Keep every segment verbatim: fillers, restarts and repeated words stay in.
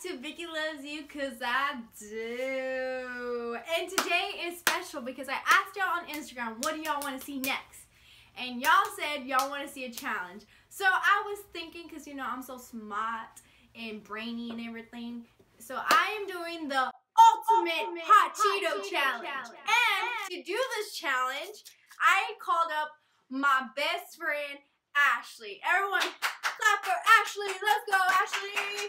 to Vicky Loves You Cause I Do. And today is special because I asked y'all on Instagram, what do y'all want to see next? And y'all said y'all want to see a challenge. So I was thinking, because you know I'm so smart and brainy and everything. So I am doing the ultimate, ultimate hot, hot Cheeto, Cheeto challenge. challenge. And to do this challenge, I called up my best friend, Ashley. Everyone clap for Ashley. Let's go, Ashley.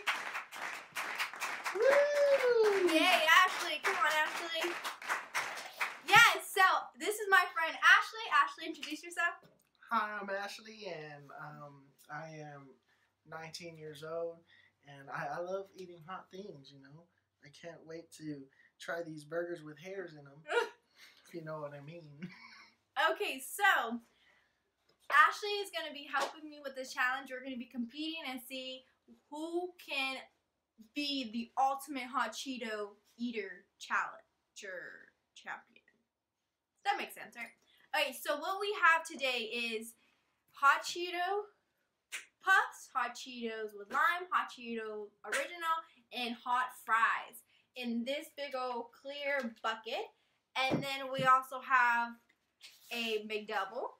Woo! Yay, Ashley. Come on, Ashley. Yes, so this is my friend Ashley. Ashley, introduce yourself. Hi, I'm Ashley, and um, I am nineteen years old, and I, I love eating hot things, you know. I can't wait to try these burgers with hairs in them, if you know what I mean. Okay, so Ashley is going to be helping me with this challenge. We're going to be competing and see who can be the ultimate hot Cheeto eater challenger champion. That makes sense, right? Okay, so what we have today is hot Cheeto puffs, hot Cheetos with lime, hot Cheeto original, and hot fries in this big old clear bucket. And then we also have a McDouble.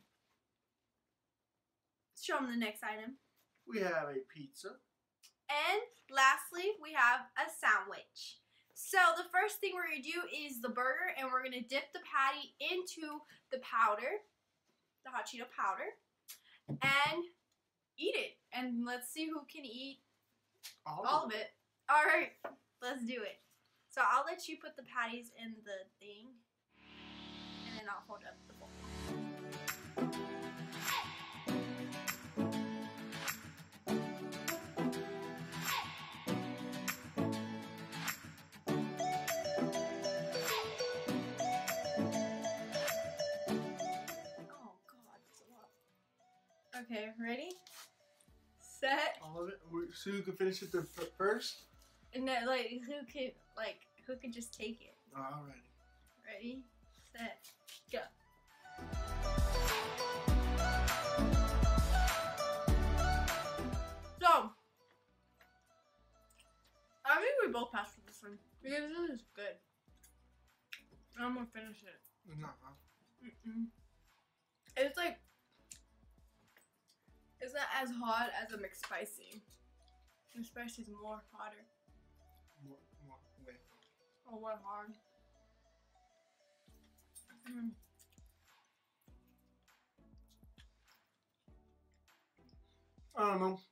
Show them the next item. We have a pizza. And lastly, we have a sandwich. So the first thing we're going to do is the burger, and we're going to dip the patty into the powder, the hot Cheeto powder, and eat it. And let's see who can eat all, all of it. it. All right, let's do it. So I'll let you put the patties in the thing, and then I'll hold up the bowl. Okay, ready? Set. All of it? So you can finish it the first? No, like, who could, like, who could just take it? Alrighty. Ready, set, go. So, I think we both passed for this one. Because this is good. I'm gonna finish it. It's not hot. Mm-mm. It's like, it's not as hot as a McSpicy. McSpicy is more hotter. More, more, wait. Oh, what hard. Mm. I don't know.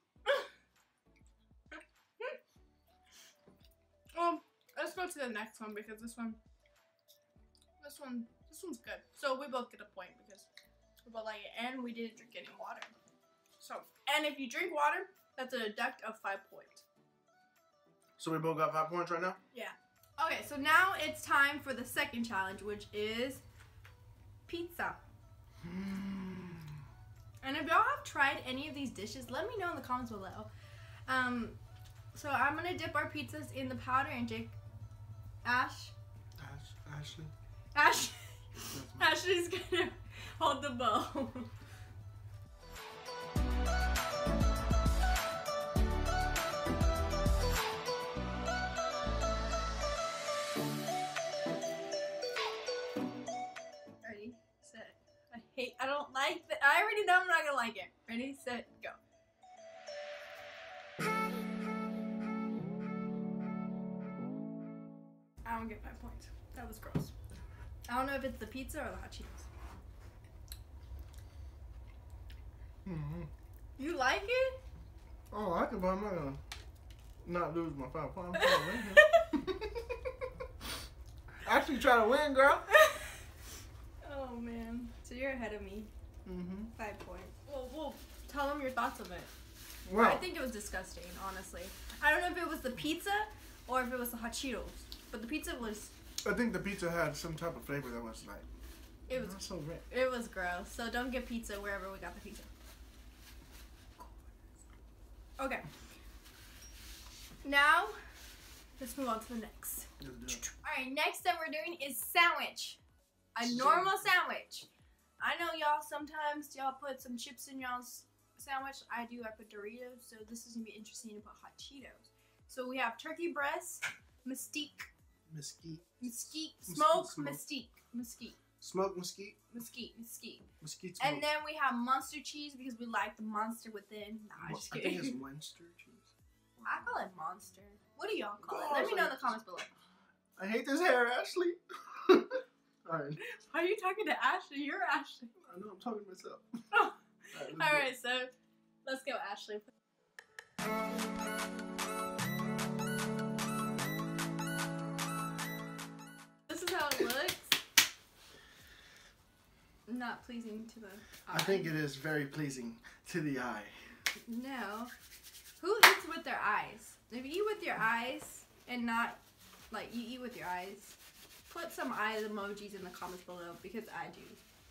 Well, let's go to the next one because this one, this one, this one's good. So we both get a point because we both like it, and we didn't drink any water. So, and if you drink water, that's a deduct of five points. So we both got five points right now? Yeah. Okay, so now it's time for the second challenge, which is pizza. Mm. And if y'all have tried any of these dishes, let me know in the comments below. Um, so I'm gonna dip our pizzas in the powder, and Jake, Ash, Ash, Ashley, Ash, Ashley's gonna hold the bowl. I don't like that. I already know I'm not gonna like it. Ready, set, go. I don't get five points. That was gross. I don't know if it's the pizza or the hot Cheetos. Mm-hmm. You like it? I don't like it, but I'm not gonna not lose my five points. I'm trying to win here. Actually, try to win, girl. Oh man, so you're ahead of me. Mm-hmm. Five points. Well, well, tell them your thoughts of it. Well, I think it was disgusting, honestly. I don't know if it was the pizza or if it was the hot Cheetos, but the pizza was. I think the pizza had some type of flavor that was like. It was not so rich. It was gross. So don't get pizza wherever we got the pizza. Okay. Now, let's move on to the next. All right, next that we're doing is sandwich. A normal sandwich. I know y'all sometimes y'all put some chips in y'all's sandwich. I do. I put Doritos. So this is gonna be interesting to put hot Cheetos. So we have turkey breast, mesquite, Mesquite. mesquite, Mesquite smoked smoke. mesquite, mesquite, Smoked mesquite. mesquite, mesquite. Mesquite smoke. And then we have monster cheese because we like the monster within. Nah, Mo- just I kidding. think it's Munster cheese. I call it monster. What do y'all call it? Oh, Let me know in like- the comments below. I hate this hair, Ashley. Alright. Why are you talking to Ashley? You're Ashley. I know I'm talking to myself. Oh. Alright, let's go. Alright, so let's go, Ashley. This is how it looks. Not pleasing to the eye. I think it is very pleasing to the eye. No. Who eats with their eyes? If you eat with your eyes and not, like, you eat with your eyes, put some eye emojis in the comments below because I do.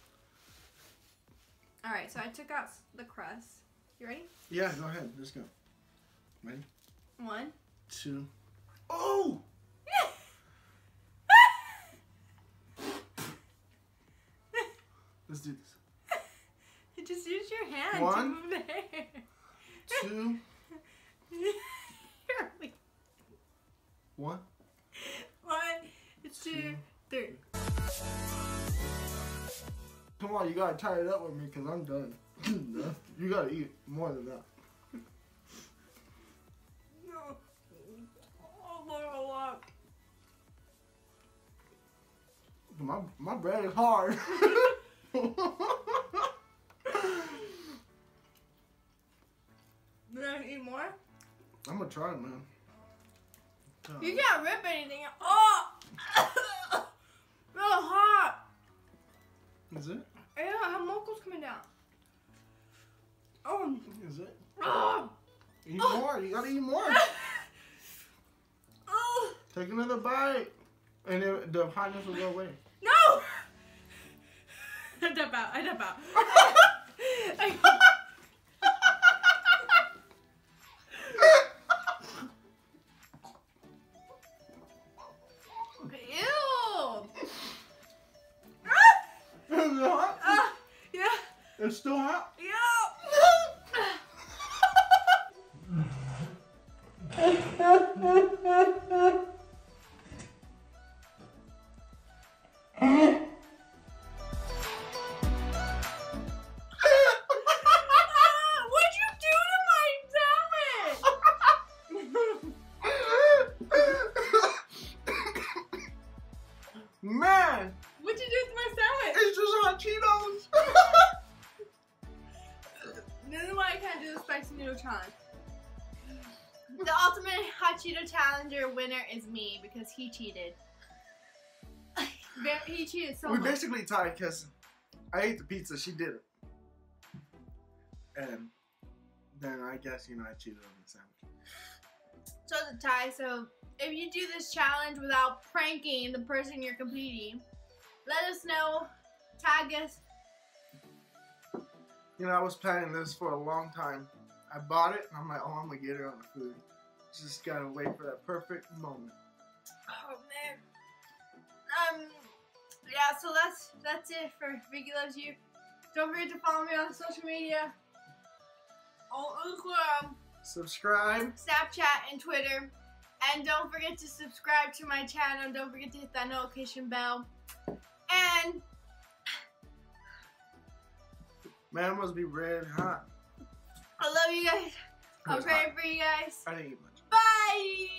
Alright, so I took out the crust. You ready? Yeah, go ahead. Let's go. Ready? One. Two. Oh! Let's do this. Just use your hand One. to move the hair. Two. Here, One. One, two, Two. three. Come on, you gotta tie it up with me because I'm done. No, you gotta eat more than that. No. Oh, Lord, a lot. My, my bread is hard. You want to eat more? I'm gonna try, man. You can't rip anything. Oh! Real hot. Is it? Yeah, I have mochos coming down. Oh. Is it? Oh. Eat Oh. more. You gotta eat more. Oh. Take another bite, and it, the hotness will go away. No! I dump out. I dump out. I- Ew! Is it hot? Ah, yeah, It's still hot. yeah. Ah, what'd you do to my sandwich? Man, What'd you do to my sandwich? it's just hot Cheetos. This is why I can't do the spicy noodle challenge. The ultimate hot Cheeto challenger winner is me because he cheated. Ve- He cheated so we much. basically tied because I ate the pizza, she didn't. And then I guess, you know, I cheated on the sandwich. So it's a tie. So if you do this challenge without pranking the person you're competing, let us know. Tag us. You know, I was planning this for a long time. I bought it, and I'm like, oh, I'm gonna get her on the food. Just gotta wait for that perfect moment. Oh man. Um. Yeah. So that's that's it for Vicky Loves You. Don't forget to follow me on social media. On Instagram, Subscribe. Snapchat, and Twitter. And don't forget to subscribe to my channel. And don't forget to hit that notification bell. And Man, it must be red hot. I love you guys. I'm It's praying hot. for you guys. I didn't eat much. Bye.